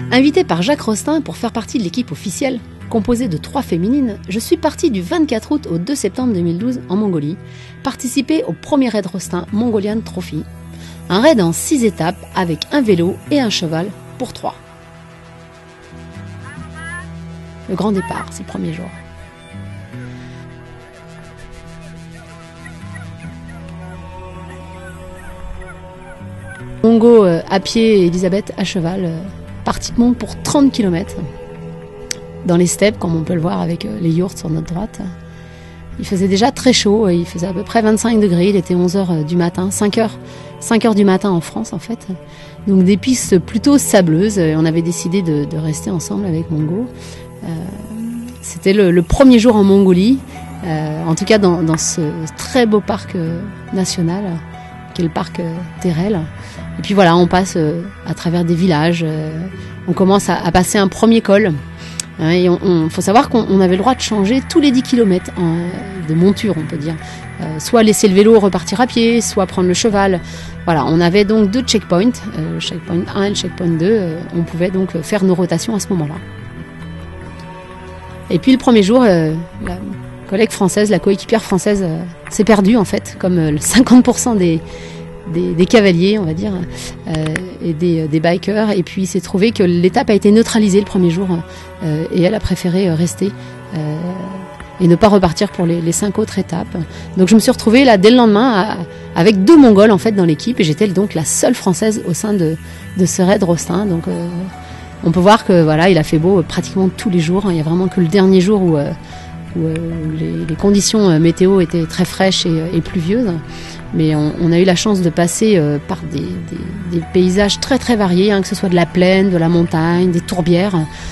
Invitée par Jacques Rostin pour faire partie de l'équipe officielle, composée de 3 féminines, je suis partie du 24 août au 2 septembre 2012 en Mongolie, participer au premier raid Rostin Mongolian Trophy. Un raid en 6 étapes avec un vélo et un cheval pour 3. Le grand départ, c'est le premier jour. Mongo à pied et Elisabeth à cheval, partimos pour 30 km dans les steppes, comme on peut le voir avec les yourtes sur notre droite. Il faisait déjà très chaud, il faisait à peu près 25 degrés, il était 11h du matin, 5h du matin en France en fait. Donc des pistes plutôt sableuses, on avait décidé de rester ensemble avec Mongo. C'était le premier jour en Mongolie, en tout cas dans ce très beau parc national, qui est le parc Terel. Et puis voilà, on passe à travers des villages, on commence à passer un premier col. Et faut savoir qu'on avait le droit de changer tous les 10 km de monture, on peut dire. Soit laisser le vélo repartir à pied, soit prendre le cheval. Voilà, on avait donc 2 checkpoints, le checkpoint 1 et le checkpoint 2. On pouvait donc faire nos rotations à ce moment-là. Et puis le premier jour, la collègue française, la coéquipière française s'est perdue en fait, comme le 50% des cavaliers, on va dire, et des bikers. Et puis il s'est trouvé que l'étape a été neutralisée le premier jour et elle a préféré rester et ne pas repartir pour les 5 autres étapes. Donc je me suis retrouvée là dès le lendemain avec 2 Mongols en fait dans l'équipe et j'étais donc la seule française au sein de ce raid Rostin. Donc on peut voir que voilà, il a fait beau pratiquement tous les jours. Il n'y a vraiment que le dernier jour où les conditions météo étaient très fraîches et pluvieuses. Mais on a eu la chance de passer par des paysages très très variés, que ce soit de la plaine, de la montagne, des tourbières.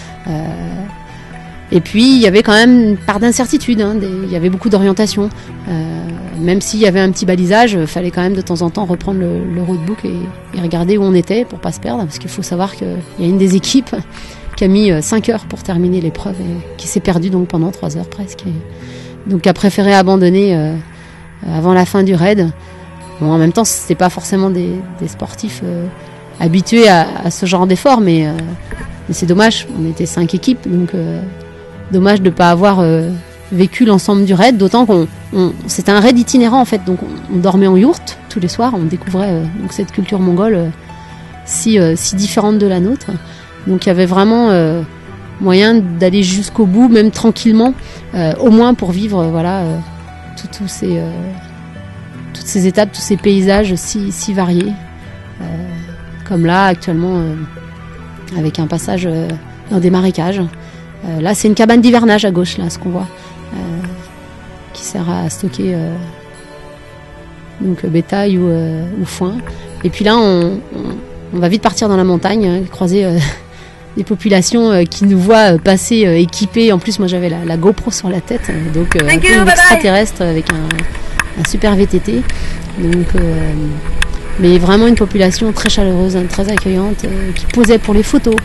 Et puis il y avait quand même une part d'incertitude, il y avait beaucoup d'orientation. Même s'il y avait un petit balisage, il fallait quand même de temps en temps reprendre le roadbook et regarder où on était pour ne pas se perdre. Parce qu'il faut savoir qu'il y a une des équipes qui a mis 5 heures pour terminer l'épreuve et qui s'est perdue donc pendant 3 heures presque. Donc a préféré abandonner avant la fin du raid. Bon, en même temps, c'était pas forcément des sportifs habitués à ce genre d'effort, mais c'est dommage. On était 5 équipes, donc dommage de pas avoir vécu l'ensemble du raid. D'autant c'était un raid itinérant en fait, donc on dormait en yourte tous les soirs. On découvrait donc cette culture mongole si différente de la nôtre. Donc il y avait vraiment moyen d'aller jusqu'au bout, même tranquillement, au moins pour vivre toutes ces étapes, tous ces paysages si variés, comme là actuellement avec un passage dans des marécages. Là c'est une cabane d'hivernage à gauche, là ce qu'on voit, qui sert à stocker donc bétail ou foin. Et puis là on va vite partir dans la montagne, croiser des populations qui nous voient passer équipés. En plus moi j'avais la GoPro sur la tête, donc un peu une extraterrestre avec un super VTT. Donc, mais vraiment une population très chaleureuse, très accueillante, qui posait pour les photos.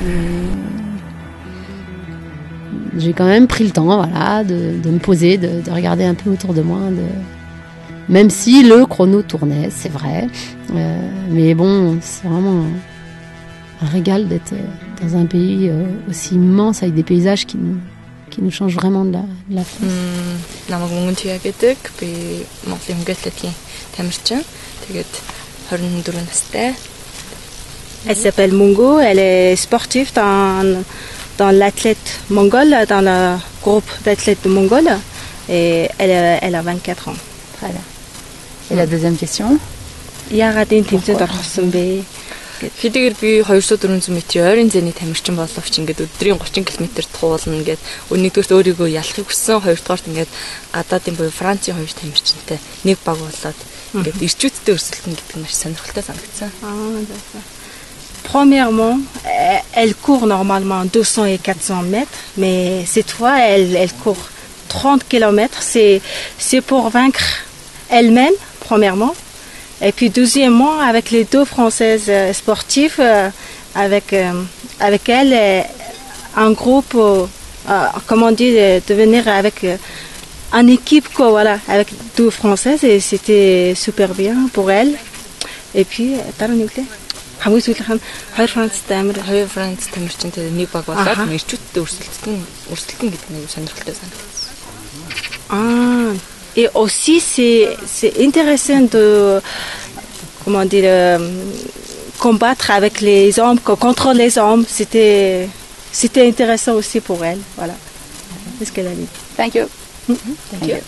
J'ai quand même pris le temps de me poser, de regarder un peu autour de moi, même si le chrono tournait, c'est vrai. Mais bon, c'est vraiment un régal d'être dans un pays aussi immense avec des paysages qui nous changent vraiment de la France. Намайг мөнгөнд яадаг би Монголын хөнгөлөлтийн тамирчин. Тэгээд 24 настай. Elle s'appelle Mongo, elle est sportive dans l'athlète mongole, dans le groupe d'athlètes mongols, et elle a 24 ans. Très bien. Et la deuxième question? Яагаад энэ тэмцээнд орсон бэ? Хэдийгээр би 200-400 метрийн ойрын зэний тамирчин боловч ингээд өдрийн 30 км туулна ингээд нэгдүгээрт өөрийгөө ялахыг хүссэн, хоёрдугаарт ингээд гадаадын буюу Францын хоёр тамирчинтай нэг баг болоод ингээд ирчүүдтэй өрсөлдөн гэдэг нь маш сонирхолтой санагдсан. Premièrement, elle court normalement 200 et 400 mètres, mais cette fois elle court 30 km. C'est pour vaincre elle-même, premièrement. Et puis deuxièmement, avec les 2 Françaises sportives, avec elle, un groupe, comment dire, de venir avec une équipe, quoi, voilà, avec 2 Françaises, et c'était super bien pour elle. Et puis, хамгийн сүүлийнх нь 2 Францтай амар 2 Франц тамирчинтай нэг баг болоод эрчүүдтэй өрсөлдөн гэдэг нэг сонирхолтой санагдсан. Et aussi c'est intéressant de comment dire combattre avec les hommes, contre les hommes, c'était intéressant aussi pour elle, voilà. C'est ce qu'elle a dit. Thank you. Thank you.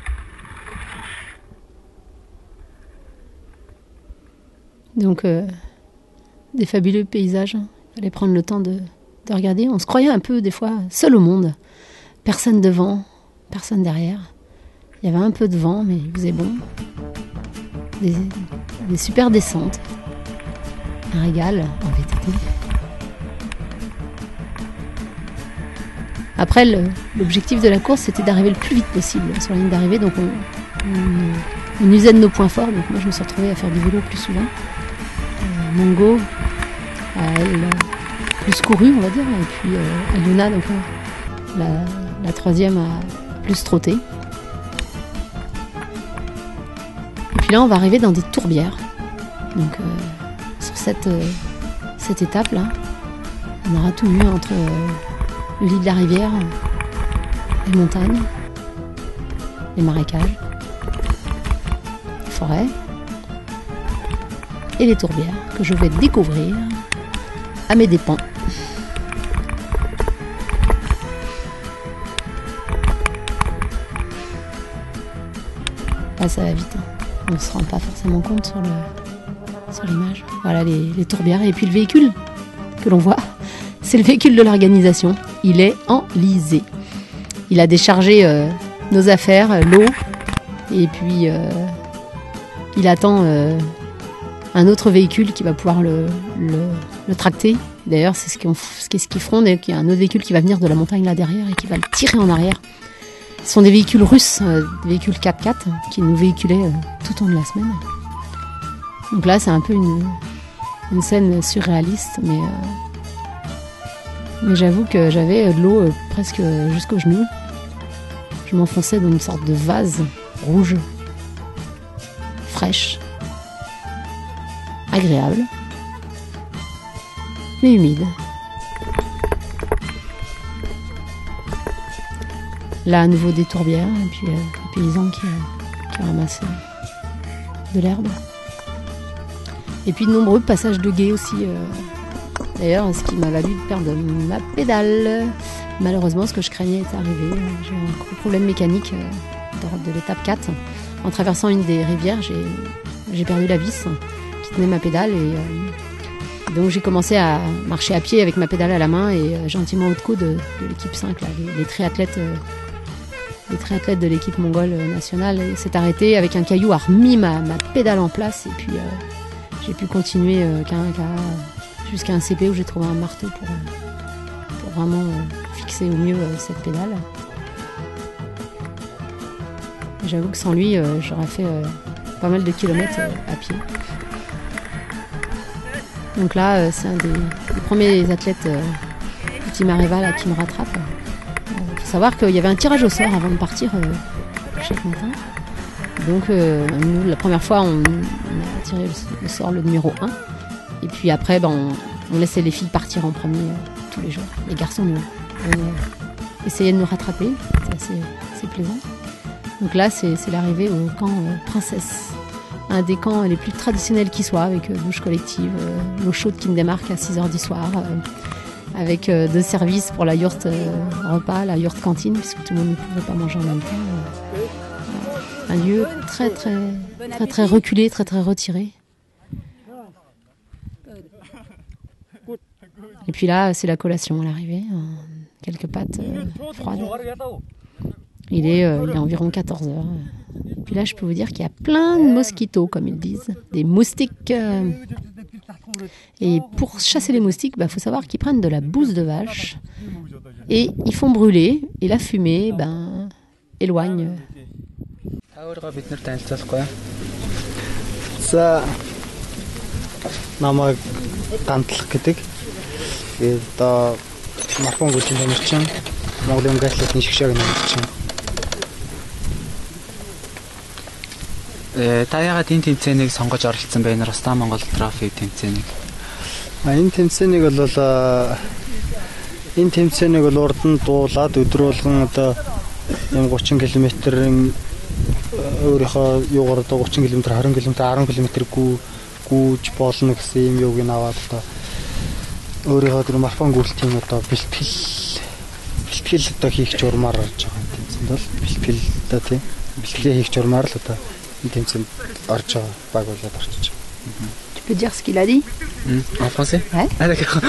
Donc des fabuleux paysages, il fallait prendre le temps de regarder. On se croyait un peu des fois seul au monde, personne devant, personne derrière. Il y avait un peu de vent, mais il faisait bon. Des super descentes. Un régal en VTT. Après, l'objectif de la course, c'était d'arriver le plus vite possible sur la ligne d'arrivée. Donc on usait de nos points forts. Donc moi, je me suis retrouvée à faire du vélo plus souvent. Mongo, elle plus couru, on va dire. Et puis Aluna, donc la troisième, a plus trotté. Et puis là, on va arriver dans des tourbières. Donc sur cette étape-là, on aura tout vu entre le lit de la rivière, les montagnes, les marécages, les forêts et les tourbières que je vais découvrir à mes dépens. Là, ça va vite. On ne se rend pas forcément compte sur l'image. Voilà les tourbières. Et puis le véhicule que l'on voit, c'est le véhicule de l'organisation. Il est enlisé. Il a déchargé nos affaires, l'eau, et puis il attend un autre véhicule qui va pouvoir le tracter. D'ailleurs, c'est ce qu'ils feront. Il y a un autre véhicule qui va venir de la montagne là derrière et qui va le tirer en arrière. Ce sont des véhicules russes, des véhicules 4x4 qui nous véhiculaient tout au long de la semaine. Donc là, c'est un peu une scène surréaliste, mais j'avoue que j'avais de l'eau presque jusqu'aux genoux. Je m'enfonçais dans une sorte de vase rouge, fraîche, agréable, mais humide. Là, à nouveau des tourbières, et puis les paysans qui ramassent de l'herbe. Et puis de nombreux passages de guet aussi. D'ailleurs, ce qui m'a valu de perdre ma pédale. Malheureusement, ce que je craignais est arrivé. J'ai eu un gros problème mécanique de l'étape 4. En traversant une des rivières, j'ai perdu la vis qui tenait ma pédale. Et donc j'ai commencé à marcher à pied avec ma pédale à la main et gentiment haut de coude de l'équipe 5, là, les triathlètes de l'équipe mongole nationale. S'est arrêté avec un caillou, a remis ma pédale en place et puis j'ai pu continuer jusqu'à un CP où j'ai trouvé un marteau pour vraiment fixer au mieux cette pédale. J'avoue que sans lui, j'aurais fait pas mal de kilomètres à pied. Donc là, c'est un des premiers athlètes du Team Areva là, qui me rattrape. Il faut savoir qu'il y avait un tirage au sort avant de partir chaque matin. Donc nous, la première fois, on a tiré le sort le numéro 1. Et puis après, on laissait les filles partir en premier tous les jours. Les garçons, on essayait de nous rattraper. C'est assez plaisant. Donc là, c'est l'arrivée au camp Princesse. Un des camps les plus traditionnels qui soit, avec douche collective, l'eau chaude qui ne démarque à 6h du soir, avec 2 services pour la yourte repas, la yourte cantine, puisque tout le monde ne pouvait pas manger en même temps. Un lieu très très très très reculé, très très retiré. Et puis là, c'est la collation à l'arrivée, quelques pâtes froides. Il est environ 14h. Puis là, je peux vous dire qu'il y a plein de mosquitos, comme ils disent, des moustiques. Et pour chasser les moustiques, faut savoir qu'ils prennent de la bouse de vache et ils font brûler. Et la fumée, éloigne. Ça, намайг гантлах гэдэг. Тэгээд одоо Марфон гүтэн тамирчин, Монголын гаслалтны шгшээг нэмэрчин. Та яагаад энэ тэмцээнийг сонгож оролцсон бэ? Ростан Монгол трофи тэмцээнийг. Энэ тэмцээнийг бол энэ тэмцээнийг бол урд нь дуулаад өдөр болгон одоо юм 30 км-ийн өөрийнхөө юугаар одоо 30 км, 20 км, 10 км гүйж болно гэсэн юм юуг нь аваад одоо өөрийнхөө тэр марафон гүйлтийн одоо бэлтгэл одоо хийх журмаар орж байгаа юм тэмцээнд бол бэлтгэл одоо тийм бэлтгэлээ хийх журмаар л одоо энэ тэмцээнд орж байгаа баг болоод орчиж байгаа. Tu peux dire ce qu'il a dit? En français? Ouais. Ah d'accord.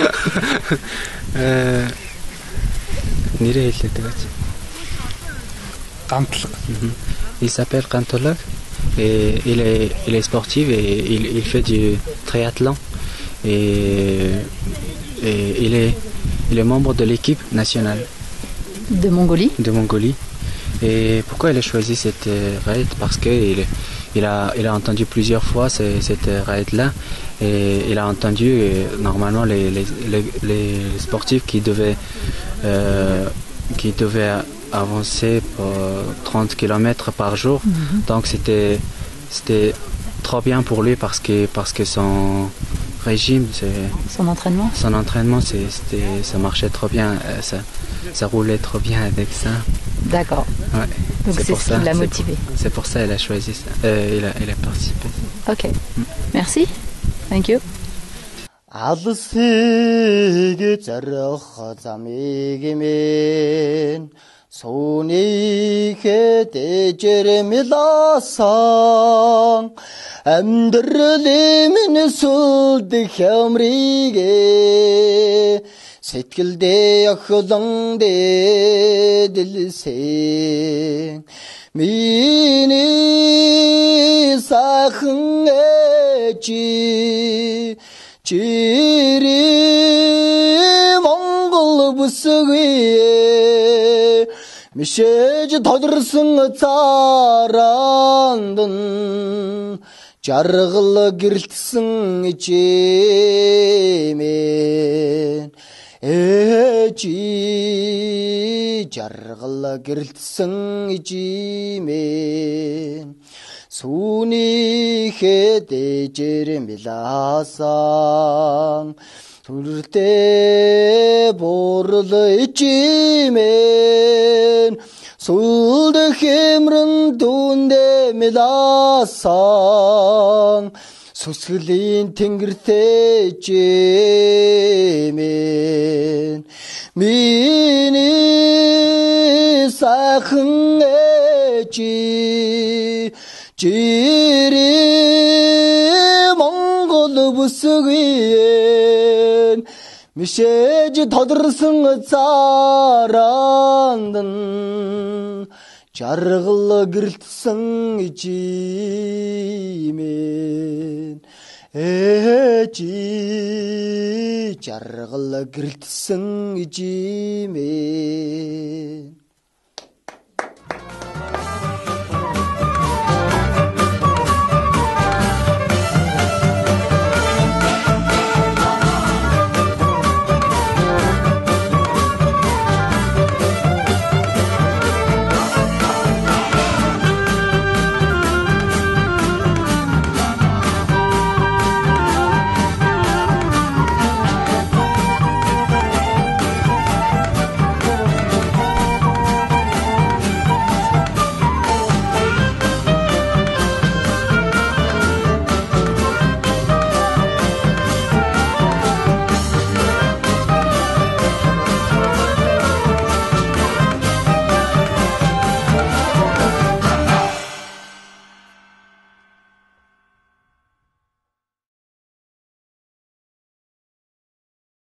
Нэрээ хэлээд байгаа. Гамтлаг. Il s'appelle Qantolak et il est sportif et il fait du triathlon et il est membre de l'équipe nationale De Mongolie. de Mongolie. Et pourquoi il a choisi cette raid? Parce que il a entendu plusieurs fois cette raid-là et il a entendu normalement les sportifs qui devaient avancer pour 30 km par jour. Donc c'était trop bien pour lui parce que son régime, Son entraînement. ça marchait trop bien, ça roulait trop bien avec ça. D'accord. Ouais. Donc c'est pour ce qui l'a motivé. C'est pour ça qu'il a choisi ça. Il a participé. Ok. Merci. Thank you. 알스게 저러허 잠이기면 손이게 대제르밀라상 암드르리민 술드 혐리게 сэтгэлдээ охлон дэдэлсэн миний сайхан ээжи 지리 몽골 부스위에 미셰지 더들승 짜란든 жаргал гэрэлтсэн ичимэн эжи жаргал гэрэлтсэн ичимэн сүнийхээ дэжэр милаасан сүртэй бурл ичимэн сүлд хэмрэн дүндэ милаасан сүсгэлийн тэнгэртэй жимэн миний сайхан ээжи 지리 몽골 부스기엔 미셰지 더들승 짜란든 жаргал гэрэлтсэн ичимэн эжи жаргал гэрэлтсэн ичимэн